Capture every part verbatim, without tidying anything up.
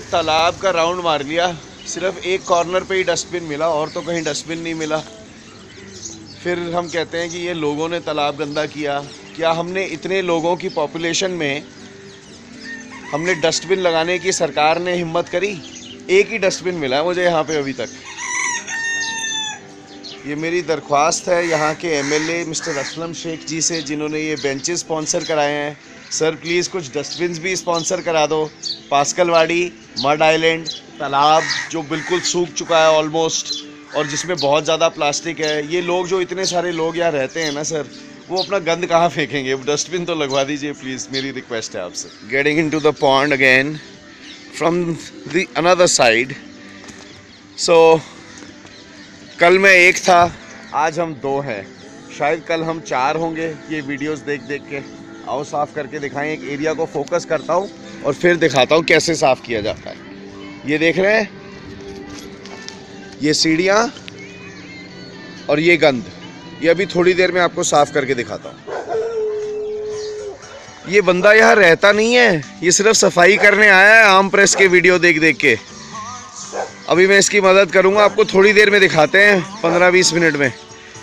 तालाब का राउंड मार लिया, सिर्फ एक कॉर्नर पे ही डस्टबिन मिला और तो कहीं डस्टबिन नहीं मिला। फिर हम कहते हैं कि ये लोगों ने तालाब गंदा किया। क्या हमने इतने लोगों की पॉपुलेशन में हमने डस्टबिन लगाने की सरकार ने हिम्मत करी? एक ही डस्टबिन मिला है मुझे यहाँ पे अभी तक। ये मेरी दरख्वास्त है यहाँ के एमएलए मिस्टर असलम शेख जी से, जिन्होंने ये बेंचेस स्पॉन्सर कराए हैं। सर प्लीज़ कुछ डस्टबिन्स भी स्पॉन्सर करा दो। पास्कलवाड़ी, मड आइलैंड, तालाब जो बिल्कुल सूख चुका है ऑलमोस्ट और जिसमें बहुत ज़्यादा प्लास्टिक है। ये लोग जो इतने सारे लोग यहाँ रहते हैं ना सर, वो अपना गंद कहाँ फेंकेंगे? डस्टबिन तो लगवा दीजिए प्लीज़, मेरी रिक्वेस्ट है आपसे। Getting into the pond again from the another side. So कल मैं एक था, आज हम दो हैं, शायद कल हम चार होंगे ये वीडियोस देख देख के। आओ साफ़ करके दिखाएं। एक एरिया को फोकस करता हूँ और फिर दिखाता हूँ कैसे साफ़ किया जाता है। ये देख रहे हैं, ये सीढ़ियाँ और ये गंद, ये अभी थोड़ी देर में आपको साफ़ करके दिखाता हूँ। ये बंदा यहाँ रहता नहीं है, ये सिर्फ सफाई करने आया है आम प्रेस के वीडियो देख देख के। अभी मैं इसकी मदद करूंगा, आपको थोड़ी देर में दिखाते हैं, पंद्रह बीस मिनट में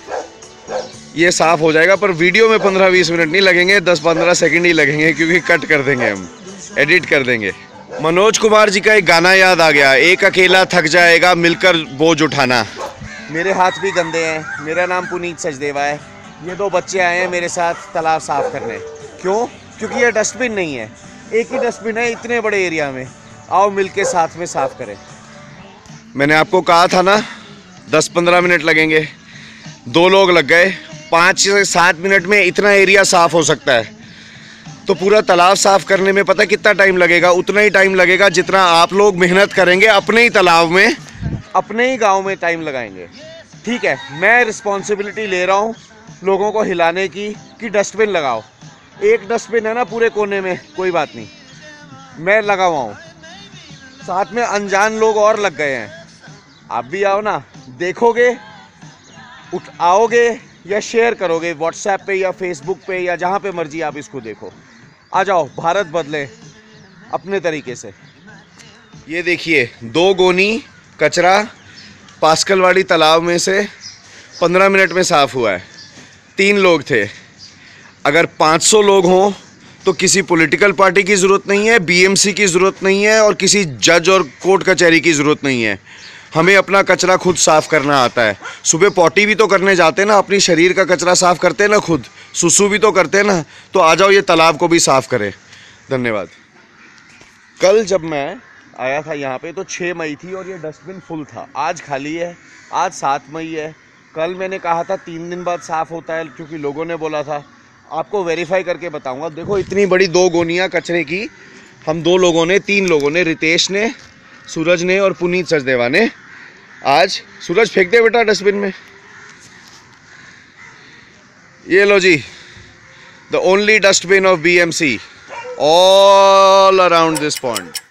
ये साफ़ हो जाएगा। पर वीडियो में पंद्रह बीस मिनट नहीं लगेंगे, दस पंद्रह सेकंड ही लगेंगे, क्योंकि कट कर देंगे, हम एडिट कर देंगे। मनोज कुमार जी का एक गाना याद आ गया, एक अकेला थक जाएगा मिलकर बोझ उठाना। मेरे हाथ भी गंदे हैं। मेरा नाम पुनीत सचदेवा है। ये दो बच्चे आए हैं मेरे साथ तालाब साफ़ करने। क्यों? क्योंकि ये डस्टबिन नहीं है, एक ही डस्टबिन है इतने बड़े एरिया में। आओ मिल के साथ में साफ़ करें। मैंने आपको कहा था ना दस पंद्रह मिनट लगेंगे, दो लोग लग गए। पाँच से सात मिनट में इतना एरिया साफ़ हो सकता है। तो पूरा तालाब साफ़ करने में पता कितना टाइम लगेगा? उतना ही टाइम लगेगा जितना आप लोग मेहनत करेंगे अपने ही तालाब में, अपने ही गांव में टाइम लगाएंगे। ठीक है, मैं रिस्पॉन्सिबिलिटी ले रहा हूँ लोगों को हिलाने की कि डस्टबिन लगाओ। एक डस्टबिन है ना पूरे कोने में, कोई बात नहीं, मैं लगा हुआ हूँ, साथ में अनजान लोग और लग गए हैं। आप भी आओ ना, देखोगे, उठ आओगे या शेयर करोगे व्हाट्सएप पे या फेसबुक पे या जहाँ पे मर्जी आप इसको देखो। आ जाओ, भारत बदले अपने तरीके से। ये देखिए, दो गोनी कचरा पास्कलवाड़ी तालाब में से पंद्रह मिनट में साफ़ हुआ है। तीन लोग थे। अगर पाँच सौ लोग हों तो किसी पॉलिटिकल पार्टी की ज़रूरत नहीं है, बीएमसी की ज़रूरत नहीं है और किसी जज और कोर्ट कचहरी की ज़रूरत नहीं है। हमें अपना कचरा खुद साफ़ करना आता है। सुबह पॉटी भी तो करने जाते हैं ना, अपनी शरीर का कचरा साफ़ करते हैं ना, खुद सुसु भी तो करते हैं ना। तो आ जाओ, ये तालाब को भी साफ़ करें। धन्यवाद। कल जब मैं आया था यहाँ पे तो छः मई थी और ये डस्टबिन फुल था। आज खाली है, आज सात मई है। कल मैंने कहा था तीन दिन बाद साफ़ होता है, क्योंकि लोगों ने बोला था। आपको वेरीफाई करके बताऊँगा। देखो, इतनी बड़ी दो गोनियाँ कचरे की हम दो लोगों ने, तीन लोगों ने, रितेश ने, सूरज ने और पुनीत सचदेवा ने। आज सूरज फेंक दे बेटा डस्टबिन में। ये लो जी, the only dustbin of BMC all around this pond.